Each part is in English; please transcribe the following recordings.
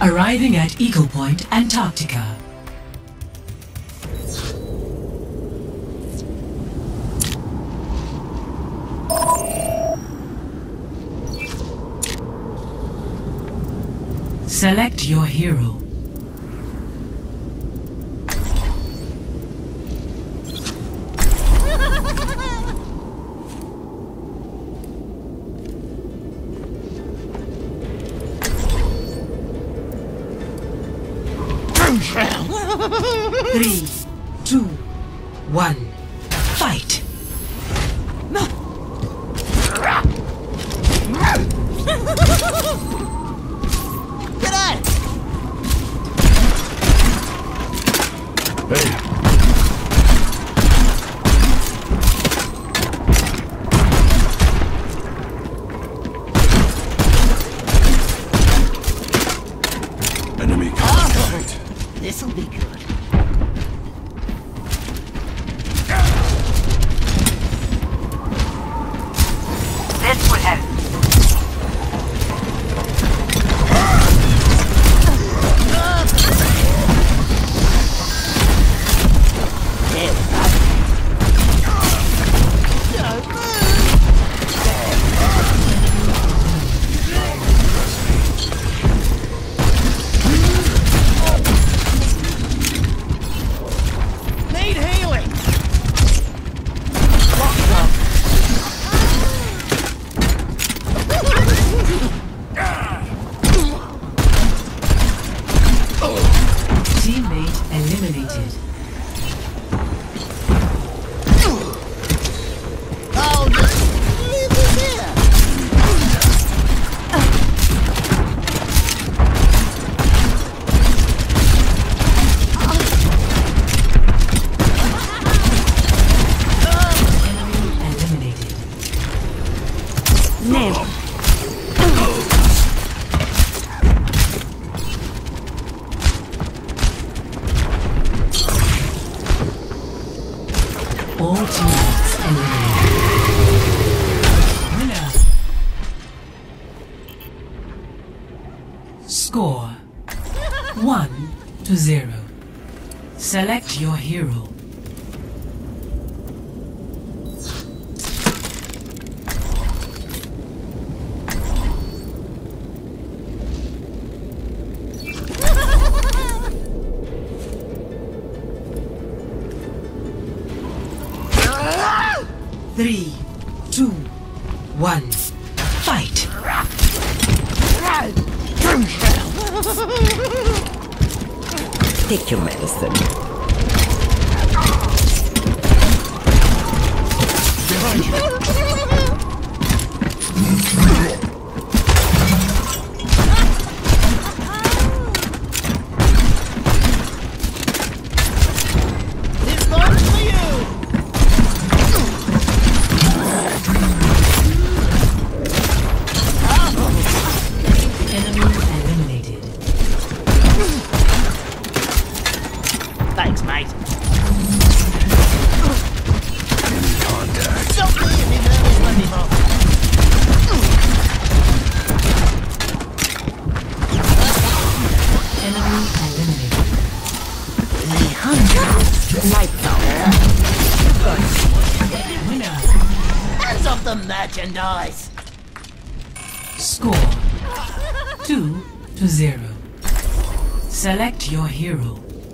Arriving at Eagle Point, Antarctica. Select your hero. Three, two, one, fight! Get out! Hey. Enemy contact. This'll be good. This would help. Need healing! Teammate eliminated. Oh, leave this here! Eliminated. Never. All teammates eliminated. Winner. Score 1-0. Select your hero. Three, two, one, fight! Take your medicine. Behind you. This one's for you! Enemy eliminated. Thanks, mate. Contact. Don't leave me there, this bloody mob. Enemy eliminated. Lights out. Winner. Hands off the merchandise! Score 2-0. Select your hero.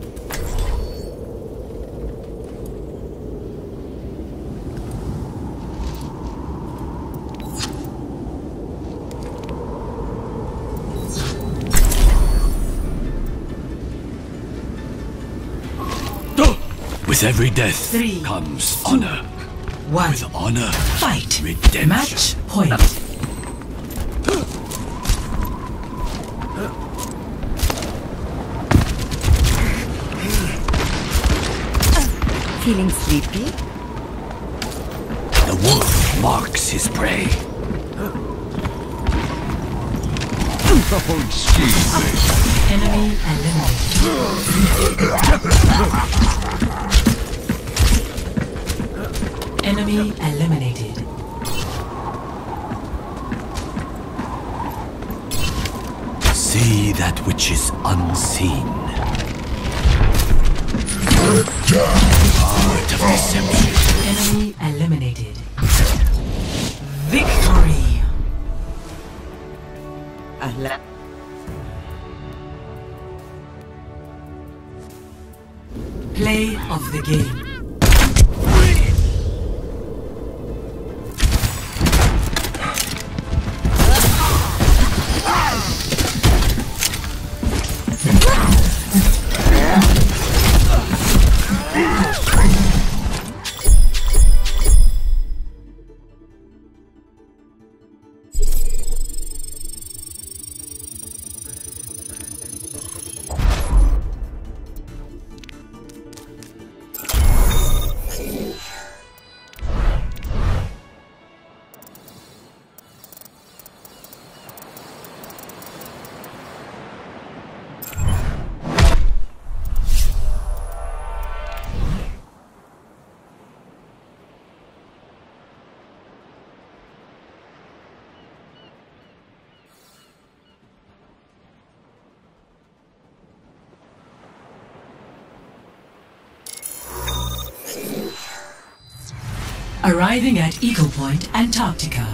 With every death Three, comes two, honor. One, With honor, fight! redemption. Match point. Feeling sleepy? The wolf marks his prey. Oh, jeez. Enemy eliminated. Enemy eliminated. See that which is unseen. Art of deception. Enemy eliminated. Victory! Play of the game. Arriving at Eagle Point, Antarctica.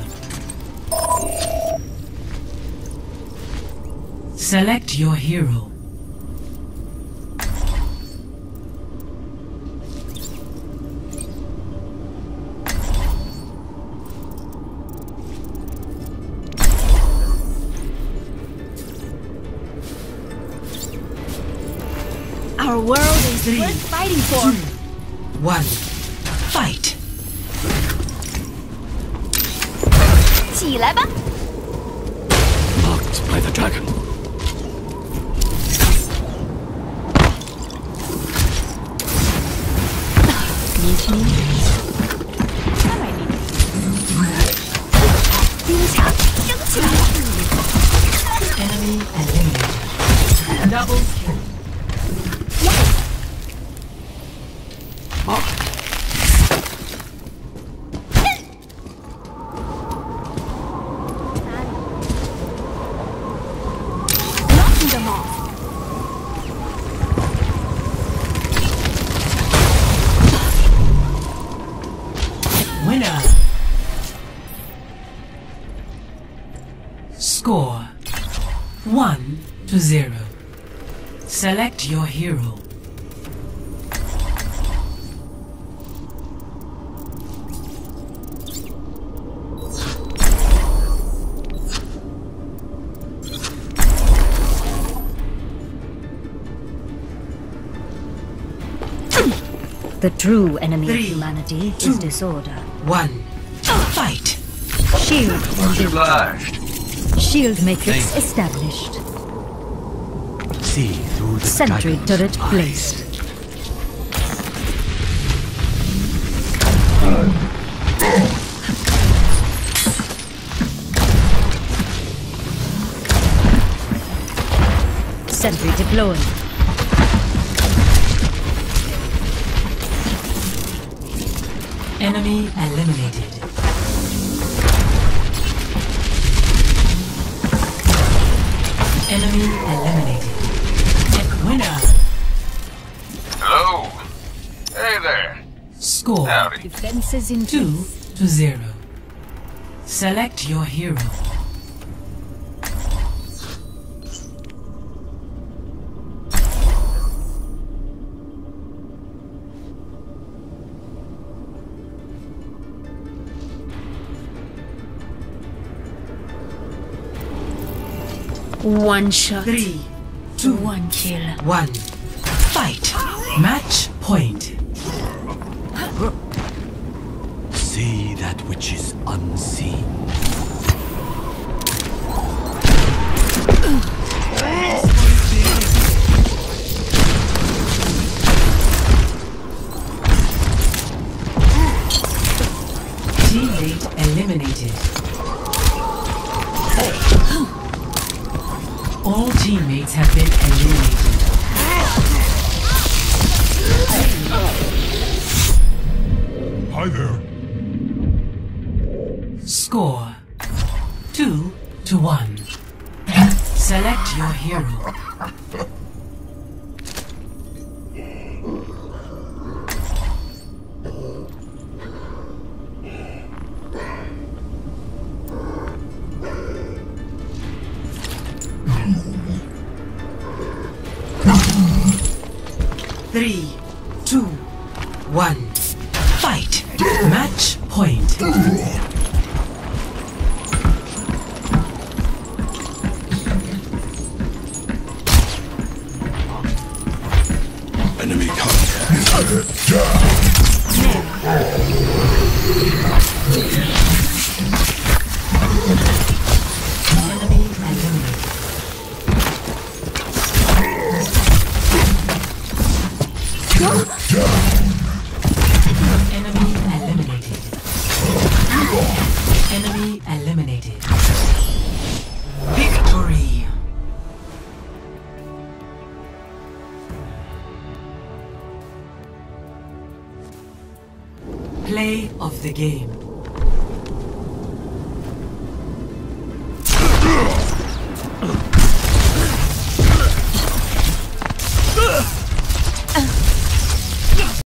Select your hero. Our world is worth fighting for. 1. Fight! 起来吧！ Marked by the dragon. Need me? I might need it. 冰场升起来了！ Enemy eliminated. Double kill. Marked. Knocking them off. Winner. Score 1-0. Select your hero. The true enemy of 3, humanity 2, is disorder. 1. Fight! Shield Obliged. Shield matrix Thank you. established. See through the Sentry dragon's turret eyes. placed. Sentry deployed. Enemy eliminated. Enemy eliminated. Winner. Hello. Hey there. Score Howdy. Defenses in 2-0. Select your hero. One shot. 3, 2, One kill. 1. Fight! Match point. See that which is unseen. Teammate eliminated. All teammates have been eliminated. Hi there. Score 2-1. Select your hero. Three, two, one, fight! Match point. Enemy contact. Enemy eliminated. Enemy eliminated. Enemy eliminated. Victory. Play of the game.